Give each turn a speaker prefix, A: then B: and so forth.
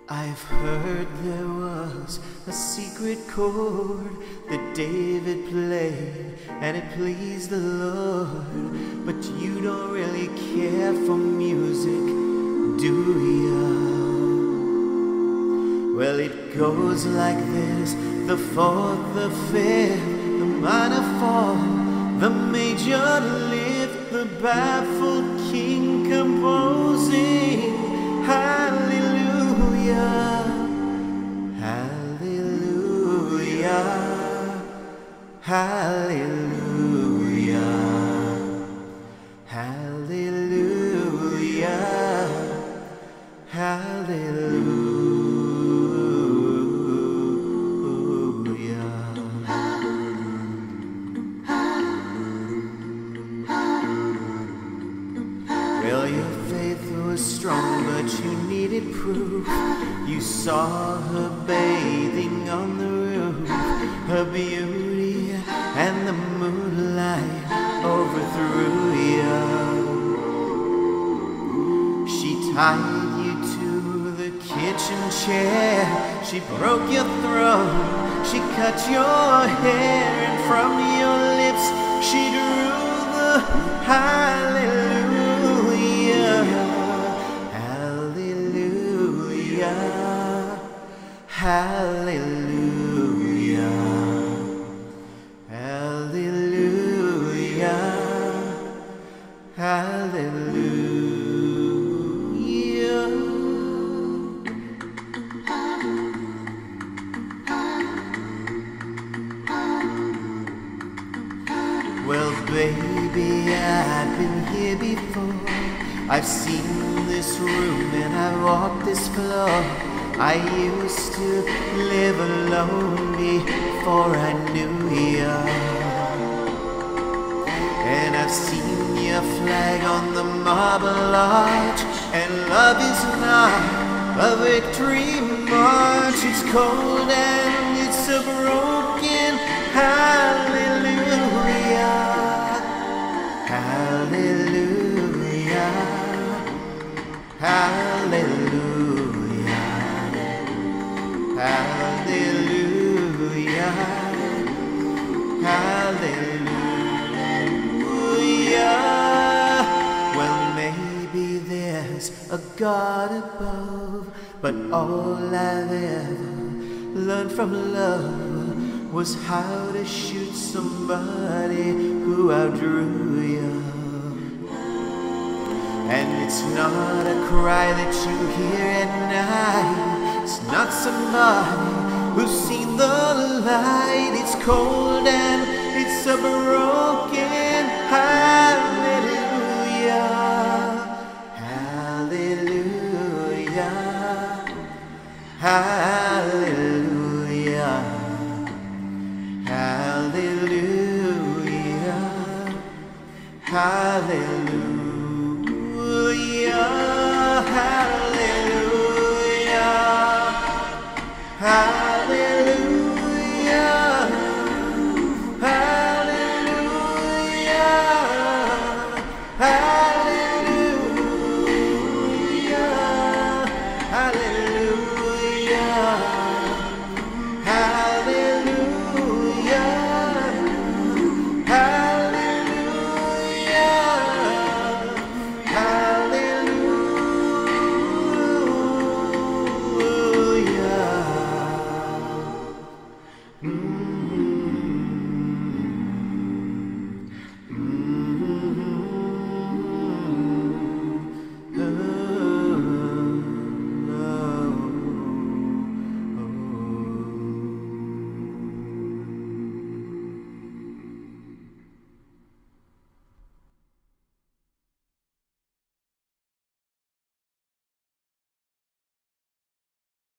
A: I've heard there was a secret chord that David played and it pleased the Lord, but you don't really care for music, do ya? Well, it goes like this: the fourth, the fifth, the minor fall, the major lift, the baffled king composing Hallelujah, Hallelujah, Hallelujah, Hallelujah, Hallelujah. Well, your faith was strong, but you needed proof. You saw her bathing on the roof. Her beauty and the moonlight overthrew you. She tied you to the kitchen chair. She broke your throat. She cut your hair, and from your lips she drew the hallelujah, hallelujah, hallelujah, hallelujah, hallelujah. Well, baby, I've been here before. I've seen this room and I've walked this floor. I used to live alone before I knew you, and I've seen your flag on the marble arch. And love is not a victory march. It's cold and it's a broken hallelujah, hallelujah, hallelujah, hallelujah, hallelujah. Well, maybe there's a God above, but all I've ever learned from love was how to shoot somebody who outdrew you. And it's not a cry that you hear at night. It's not somebody who's seen the light. It's cold and it's a broken heart.